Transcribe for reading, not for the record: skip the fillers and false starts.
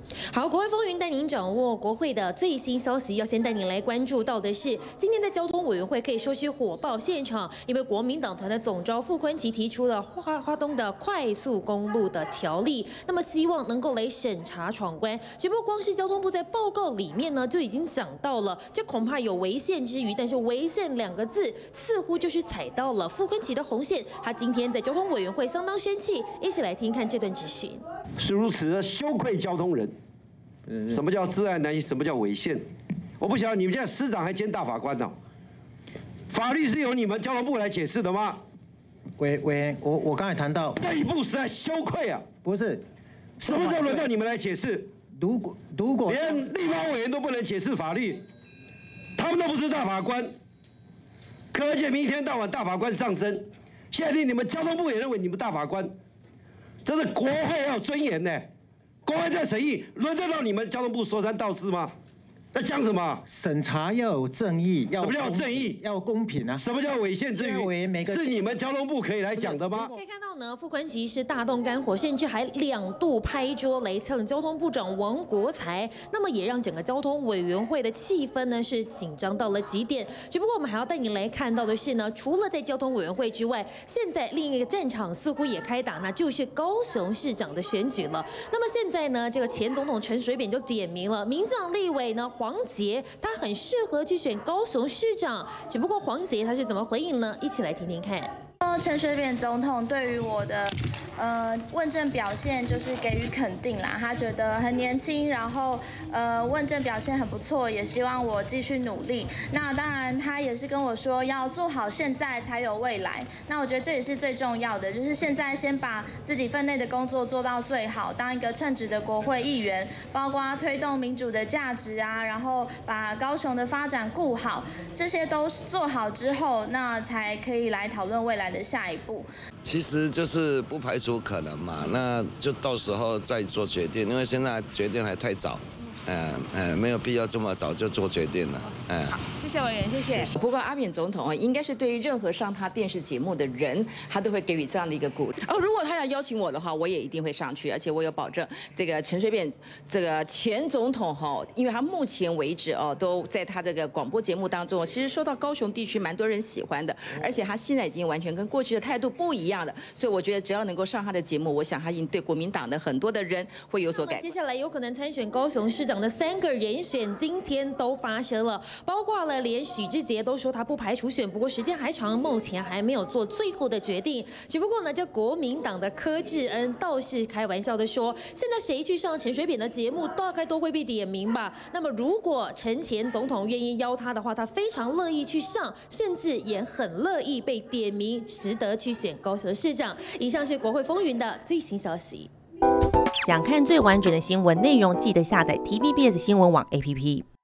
好，国会风云带您掌握国会的最新消息。要先带您来关注到的是，今天的交通委员会可以说是火爆现场，因为国民党团的总召傅昆萁提出了花东的快速公路的条例，那么希望能够来审查闯关。只不过光是交通部在报告里面呢，就已经讲到了，这恐怕有违宪之余，但是违宪两个字似乎就是踩到了傅昆萁的红线。他今天在交通委员会相当生气，一起来听看这段质询。 是如此的羞愧交通人。什么叫自爱难行？什么叫违宪？我不晓得你们现在司长还兼大法官呢、法律是由你们交通部来解释的吗？ 委员，我刚才谈到这一步实在羞愧啊！ 不是， 什么时候轮到你们来解释？ 如果连立法委员都不能解释法律，他们都不是大法官，可且明天到晚大法官上升，现在连你们交通部也认为你们大法官，这是国会要有尊严呢。国会在审议，轮得到你们交通部说三道四吗？在讲什么？ 审查要有正义， 什么叫正义？ 要公平啊！ 什么叫违宪之余？是你们交通部可以来讲的吗？ 可以看到呢，傅昆萁是大动肝火，甚至还2度拍桌来呛交通部长王国材，那么也让整个交通委员会的气氛呢是紧张到了极点。只不过我们还要带你来看到的是呢，除了在交通委员会之外，现在另一个战场似乎也开打，那就是高雄市长的选举了。那么现在呢，这个前总统陈水扁就点名了，民进党立委呢黄捷，他很适合去选高雄市长。只不过黄捷他是怎么回应呢？一起来听听看。 陈水扁总统对于我的问政表现就是给予肯定啦，他觉得很年轻，然后问政表现很不错，也希望我继续努力。那当然他也是跟我说要做好现在才有未来。那我觉得这也是最重要的，就是现在先把自己分内的工作做到最好，当一个称职的国会议员，包括推动民主的价值啊，然后把高雄的发展顾好，这些都做好之后，那才可以来讨论未来的下一步。 其实就是不排除可能嘛，那就到时候再做决定，因为现在决定还太早，没有必要这么早就做决定了， 谢谢委员，谢谢。 不过阿扁总统啊，应该是对于任何上他电视节目的人，他都会给予这样的一个鼓励。如果他要邀请我的话，我也一定会上去，而且我有保证，这个陈水扁这个前总统哈，因为他目前为止都在他这个广播节目当中，其实受到高雄地区蛮多人喜欢的，而且他现在已经完全跟过去的态度不一样了，所以我觉得只要能够上他的节目，我想他已经对国民党的很多的人会有所改变。 接下来有可能参选高雄市长的3个人选，今天都发生了，包括了连许智杰都说他不排除选，不过时间还长，目前还没有做最后的决定。只不过呢，这国民党的柯志恩倒是开玩笑的说，现在谁去上陈水扁的节目，大概都会被点名吧。那么如果陈前总统愿意邀他的话，他非常乐意去上，甚至也很乐意被点名，值得去选高雄市长。以上是国会风云的最新消息。 想看最完整的新闻内容，记得下载 TVBS 新闻网 APP。